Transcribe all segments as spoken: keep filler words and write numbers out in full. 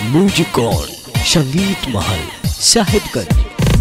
Music on Sangeet Mahal Sahibganj.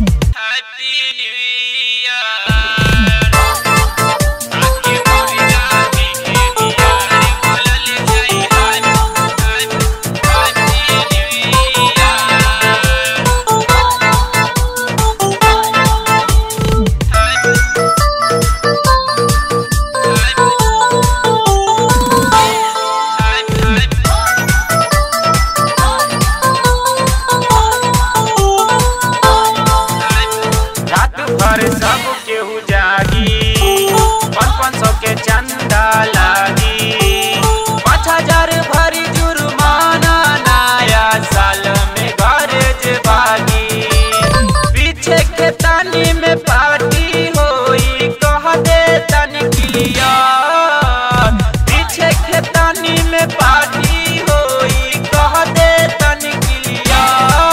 सब केहू जागी पचपन सौ के चंदा लागी, पाँच हजार भरी जुर्माना नया साल में घर बागी। पीछे के तानी में पार्टी होई कह दे तन किलिया, पीछे के तानी में पार्टी होई कह दे तन किलिया।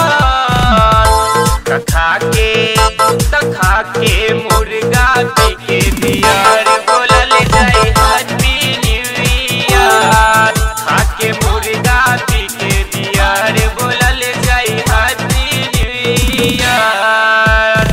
खा के खा के मुर्गा पी के बियर बोलल जाए हैप्पी न्यू ईयर। खा के मुर्गा पी के बियर बोलल जाए हैप्पी न्यू ईयर।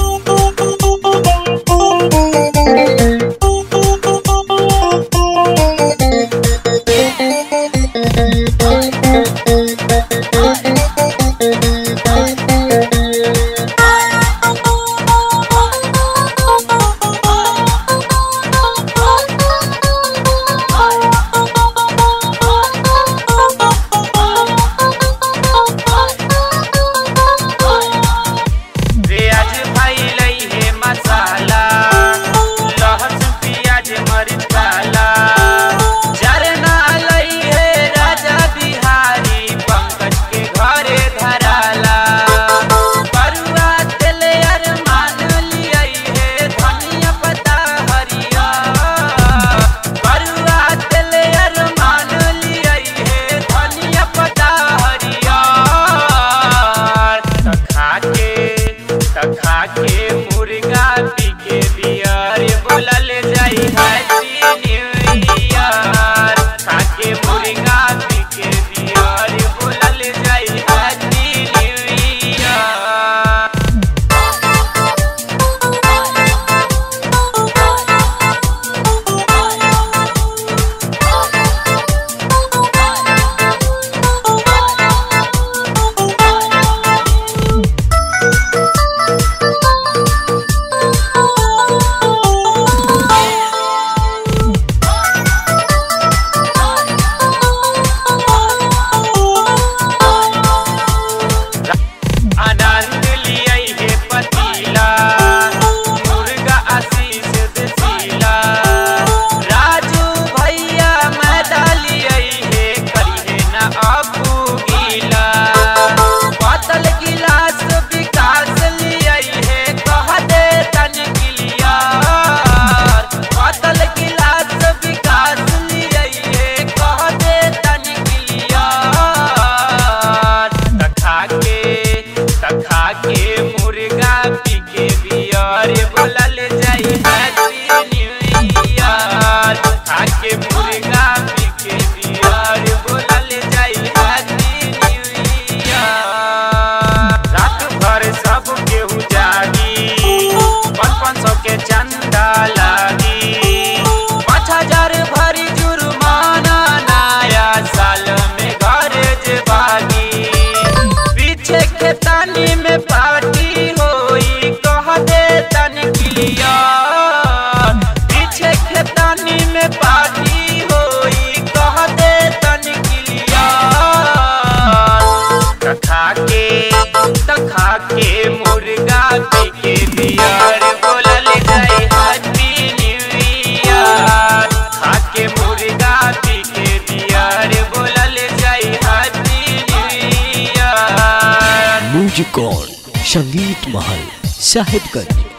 खा के मुर्गा पी के बियर बोलल जाई हैप्पी न्यू ईयर। खा के मुर्गा पी के बियर बोलल जाई हैप्पी न्यू ईयर। आनंद लियाई है पतीला मुर्गा आशीष देसीला, राजू भैया मैदा लियाई है करी है ना अबू गीला। बोतल गिलास विकास लियाई है कह दे तन किलिया, बोतल गिलास विकास लियाई है कह दे तन किलिया। खा के खा के मुर्गा पी के बियर बोलल जाई हैप्पी न्यू ईयर। खा के मुर्गा पी के बियर बोलल जाई हैप्पी न्यू ईयर। रात भर सब केहू जागी पचपन सौ के चंदा लागी, पाँच हजार भरी जुर्माना नया साल में घर बागी। पीछे के तानी में पार्टी होई कह दे तन किलिया, पीछे के तानी में पार्टी होई कह दे तन किलिया। खा के खा के मुर्गा पी के बियर बोलल जाए हैप्पी न्यू ईयर। खा के मुर्गा पी के बियर बोलल जाए happy new year. Music on Sangeet Mahal Sahibganj.